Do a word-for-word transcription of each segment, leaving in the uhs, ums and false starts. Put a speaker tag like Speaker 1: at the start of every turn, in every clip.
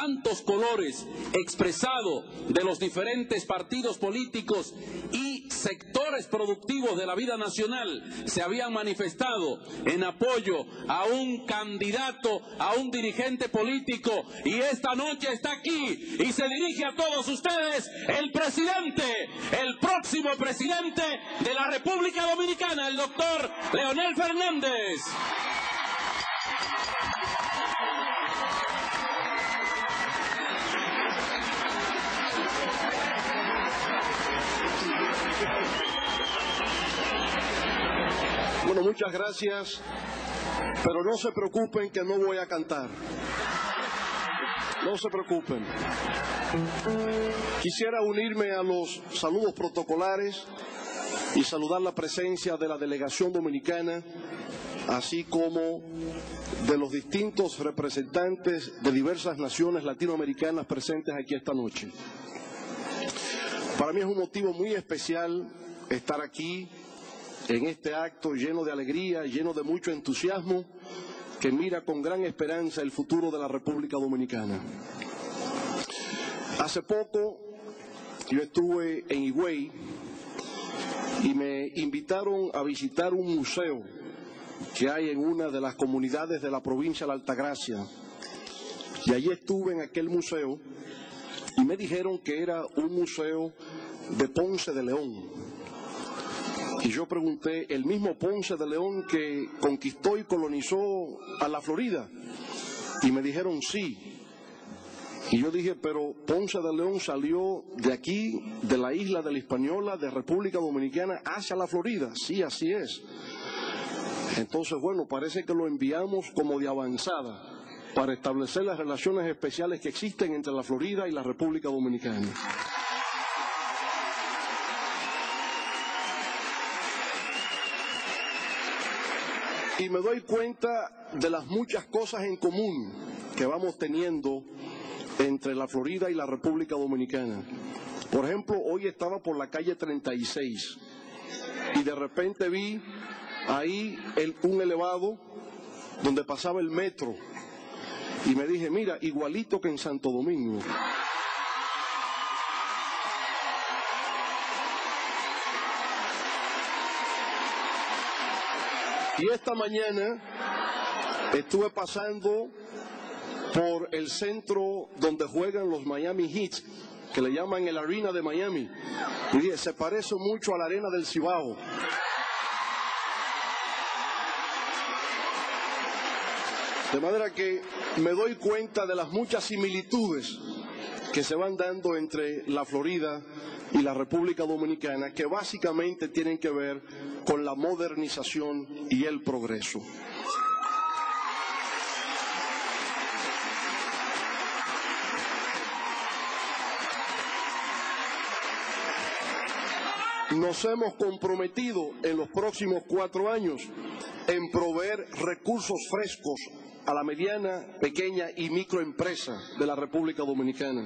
Speaker 1: tantos colores expresado de los diferentes partidos políticos y sectores productivos de la vida nacional se habían manifestado en apoyo a un candidato, a un dirigente político, y esta noche está aquí y se dirige a todos ustedes el presidente, el próximo presidente de la República Dominicana, el doctor Leonel Fernández.
Speaker 2: Bueno, muchas gracias, pero no se preocupen que no voy a cantar. No se preocupen. Quisiera unirme a los saludos protocolares y saludar la presencia de la delegación dominicana, así como de los distintos representantes de diversas naciones latinoamericanas presentes aquí esta noche. Para mí es un motivo muy especial estar aquí en este acto lleno de alegría, lleno de mucho entusiasmo, que mira con gran esperanza el futuro de la República Dominicana. Hace poco yo estuve en Higüey y me invitaron a visitar un museo que hay en una de las comunidades de la provincia de la Altagracia. Y allí estuve en aquel museo y me dijeron que era un museo de Ponce de León. Y yo pregunté, ¿el mismo Ponce de León que conquistó y colonizó a la Florida? Y me dijeron sí. Y yo dije, pero Ponce de León salió de aquí, de la isla de la Hispaniola, de República Dominicana, hacia la Florida. Sí, así es. Entonces, bueno, parece que lo enviamos como de avanzada para establecer las relaciones especiales que existen entre la Florida y la República Dominicana. Y me doy cuenta de las muchas cosas en común que vamos teniendo entre la Florida y la República Dominicana. Por ejemplo, hoy estaba por la calle treinta y seis y de repente vi ahí el, un elevado donde pasaba el metro y me dije, mira, igualito que en Santo Domingo. Y esta mañana estuve pasando por el centro donde juegan los Miami Heat, que le llaman el Arena de Miami. Y dije, se parece mucho a la Arena del Cibao. De manera que me doy cuenta de las muchas similitudes que se van dando entre la Florida y la República Dominicana, que básicamente tienen que ver con la modernización y el progreso. Nos hemos comprometido en los próximos cuatro años en proveer recursos frescos a la mediana, pequeña y microempresa de la República Dominicana.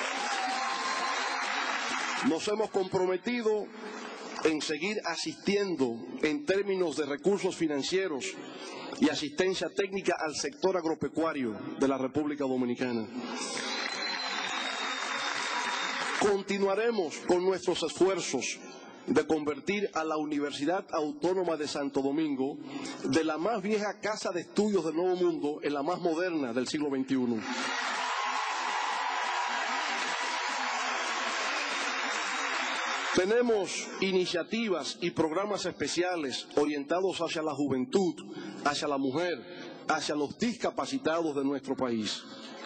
Speaker 2: Nos hemos comprometido en seguir asistiendo en términos de recursos financieros y asistencia técnica al sector agropecuario de la República Dominicana. Continuaremos con nuestros esfuerzos de convertir a la Universidad Autónoma de Santo Domingo de la más vieja casa de estudios del Nuevo Mundo en la más moderna del siglo veintiuno. Tenemos iniciativas y programas especiales orientados hacia la juventud, hacia la mujer, hacia los discapacitados de nuestro país.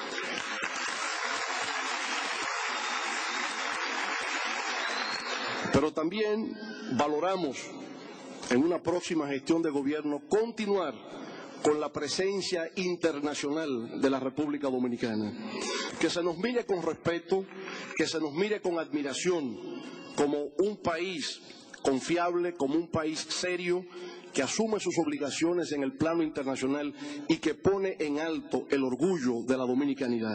Speaker 2: Pero también valoramos en una próxima gestión de gobierno continuar con la presencia internacional de la República Dominicana. Que se nos mire con respeto, que se nos mire con admiración como un país confiable, como un país serio, que asume sus obligaciones en el plano internacional y que pone en alto el orgullo de la dominicanidad.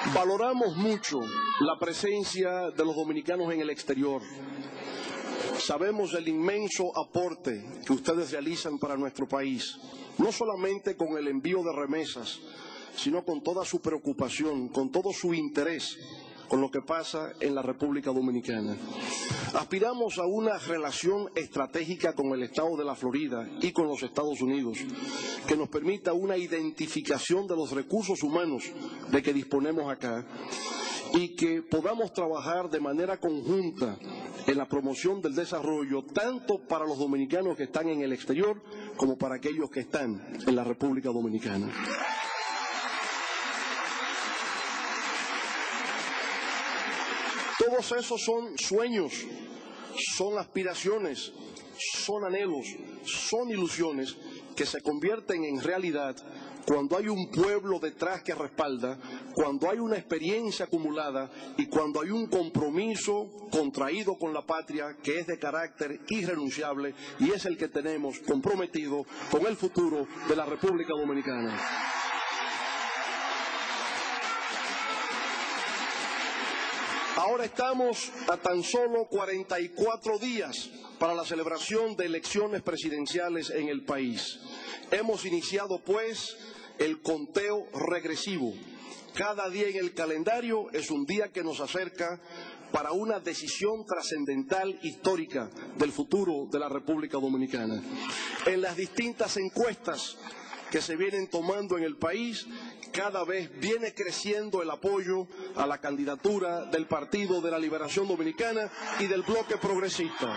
Speaker 2: Valoramos mucho la presencia de los dominicanos en el exterior. Sabemos del inmenso aporte que ustedes realizan para nuestro país, no solamente con el envío de remesas, sino con toda su preocupación, con todo su interés con lo que pasa en la República Dominicana. Aspiramos a una relación estratégica con el Estado de la Florida y con los Estados Unidos, que nos permita una identificación de los recursos humanos de que disponemos acá y que podamos trabajar de manera conjunta en la promoción del desarrollo, tanto para los dominicanos que están en el exterior como para aquellos que están en la República Dominicana. Todos esos son sueños, son aspiraciones, son anhelos, son ilusiones que se convierten en realidad cuando hay un pueblo detrás que respalda, cuando hay una experiencia acumulada y cuando hay un compromiso contraído con la patria que es de carácter irrenunciable y es el que tenemos comprometido con el futuro de la República Dominicana. Ahora estamos a tan solo cuarenta y cuatro días para la celebración de elecciones presidenciales en el país. Hemos iniciado, pues, el conteo regresivo. Cada día en el calendario es un día que nos acerca para una decisión trascendental histórica del futuro de la República Dominicana. En las distintas encuestas que se vienen tomando en el país, cada vez viene creciendo el apoyo a la candidatura del Partido de la Liberación Dominicana y del Bloque Progresista.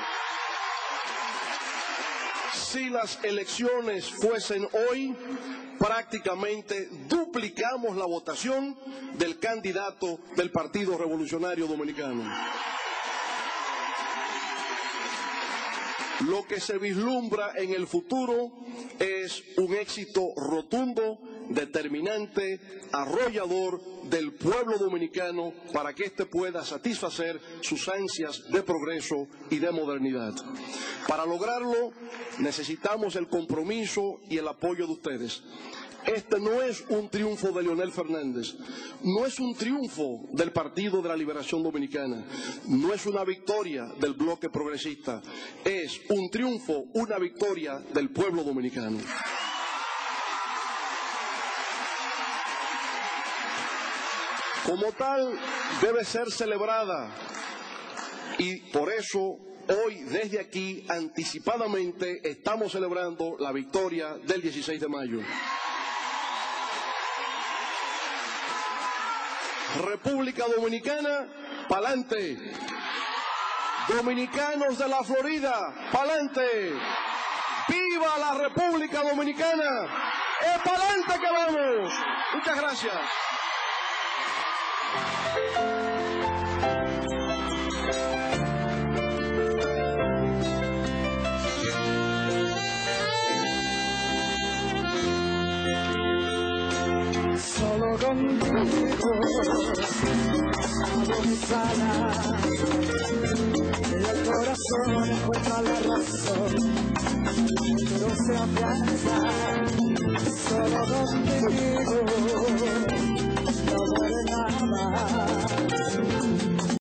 Speaker 2: Si las elecciones fuesen hoy, prácticamente duplicamos la votación del candidato del Partido Revolucionario Dominicano. Lo que se vislumbra en el futuro es un éxito rotundo, determinante, arrollador del pueblo dominicano para que éste pueda satisfacer sus ansias de progreso y de modernidad. Para lograrlo necesitamos el compromiso y el apoyo de ustedes. Este no es un triunfo de Leonel Fernández, no es un triunfo del Partido de la Liberación Dominicana, no es una victoria del Bloque Progresista, es un triunfo, una victoria del pueblo dominicano. Como tal, debe ser celebrada y por eso hoy, desde aquí, anticipadamente, estamos celebrando la victoria del dieciséis de mayo. República Dominicana, pa'lante. Dominicanos de la Florida, pa'lante. ¡Viva la República Dominicana! ¡Es pa'lante que vamos! Muchas gracias.
Speaker 3: Solo contigo hago mi sala y el corazón encuentra la razón, pero se afianza. Solo contigo no muere nada.